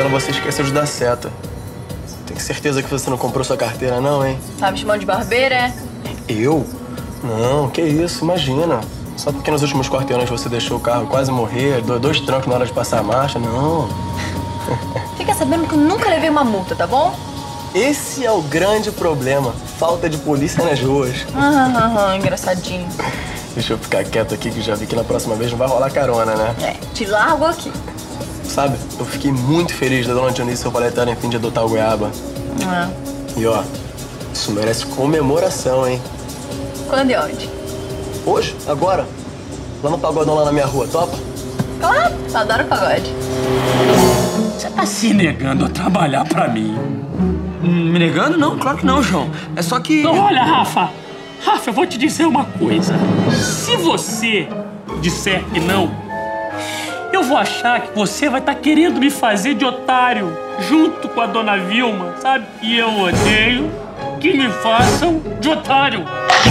pensando, você esqueceu de dar seta. Tenho certeza que você não comprou sua carteira, não, hein? Tá me chamando de barbeira, é? Eu? Não, que isso, imagina. Só porque nos últimos quarteirões você deixou o carro quase morrer, dois trancos na hora de passar a marcha, não. Fica sabendo que eu nunca levei uma multa, tá bom? Esse é o grande problema. Falta de polícia nas ruas. Engraçadinho. Deixa eu ficar quieto aqui, que já vi que na próxima vez não vai rolar carona, né? É, te largo aqui. Sabe, eu fiquei muito feliz da dona Dionísia e seu paletano em fim de adotar o Goiaba. E ó, isso merece comemoração, hein? Quando e onde? Hoje, agora. Lá no pagodão lá na minha rua, topa? Claro, adoro pagode. Você tá se negando a trabalhar pra mim? Me negando? Não, claro que não, João. É só que... Olha, Rafa, eu vou te dizer uma coisa. Se você disser que não, eu vou achar que você vai estar querendo me fazer de otário junto com a dona Vilma, sabe? E eu odeio que me façam de otário.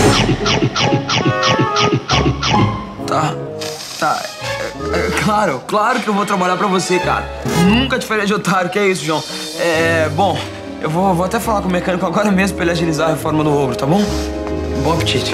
Tá. Claro que eu vou trabalhar pra você, cara. Nunca te faria de otário, que é isso, João. Bom, eu vou até falar com o mecânico agora mesmo pra ele agilizar a reforma do ogro, tá bom? Bom apetite.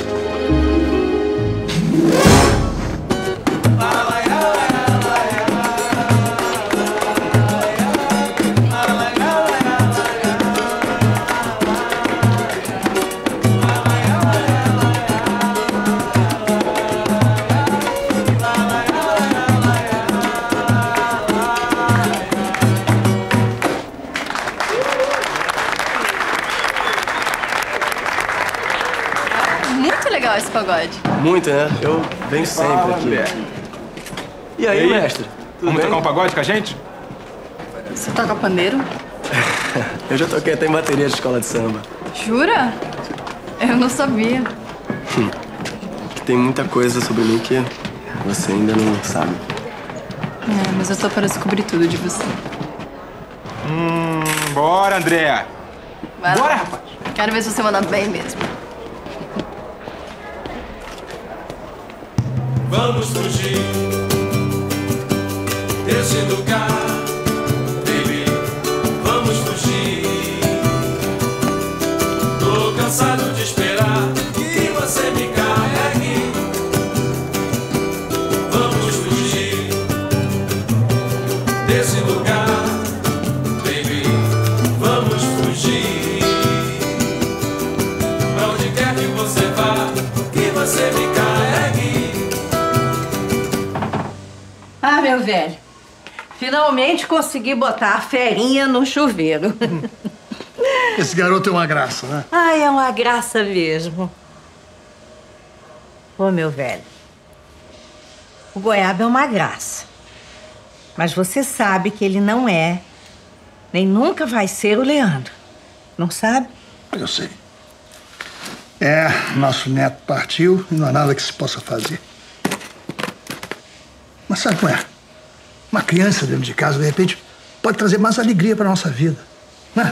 Muito legal esse pagode. Muito, né? Eu venho sempre aqui. E aí, mestre? Vamos tocar um pagode com a gente? Você toca pandeiro? Eu já toquei até em bateria de escola de samba. Jura? Eu não sabia. Tem muita coisa sobre mim que você ainda não sabe. Mas eu tô para descobrir tudo de você. Bora, André. Vai Bora, lá. rapaz. Quero ver se você manda bem mesmo. Vamos fugir desse lugar, baby. Vamos fugir. Tô cansado de esperar que você me carregue. Vamos fugir desse lugar, baby. Vamos fugir. Pra onde quer que você vá, que você me carregue. Ah, meu velho, finalmente consegui botar a ferinha no chuveiro. Esse garoto é uma graça, né? Ai, é uma graça mesmo. Ô, meu velho, o Goiaba é uma graça. Mas você sabe que ele não é, nem nunca vai ser o Leandro. Não sabe? Eu sei. Nosso neto partiu e não há nada que se possa fazer. Mas sabe como é? Uma criança dentro de casa, de repente, pode trazer mais alegria para nossa vida, né?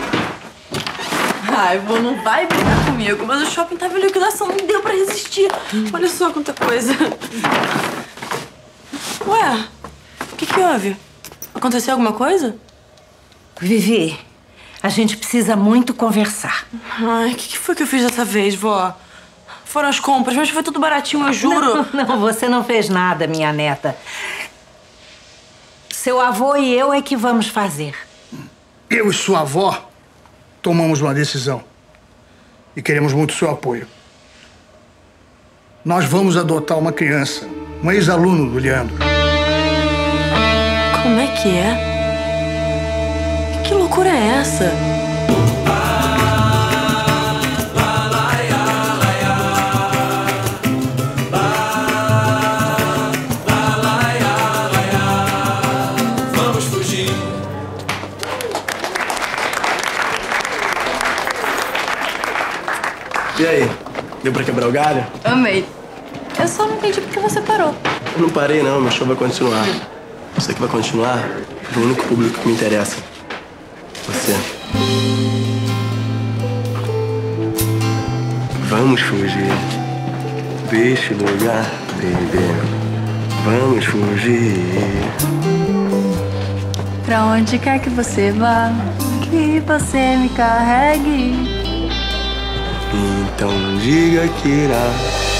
Ai, vô, não vai brigar comigo, mas o shopping tava em liquidação, não deu pra resistir. Olha só quanta coisa. Ué, o que houve? Aconteceu alguma coisa? Vivi, a gente precisa muito conversar. Ai, o que foi que eu fiz dessa vez, vó? Foram as compras, mas foi tudo baratinho, eu juro. Não, você não fez nada, minha neta. Seu avô e eu é que vamos fazer. Eu e sua avó tomamos uma decisão. E queremos muito seu apoio. Nós vamos adotar uma criança, um ex-aluno do Leandro. Como é que é? Que loucura é essa? E aí, deu pra quebrar o galho? Amei. Eu só não entendi por que você parou. Eu não parei, não. Meu show vai continuar. Você que vai continuar é o único público que me interessa. Você. Vamos fugir deste lugar, baby. Vamos fugir. pra onde quer que você vá, que você me carregue. Então não diga que irá.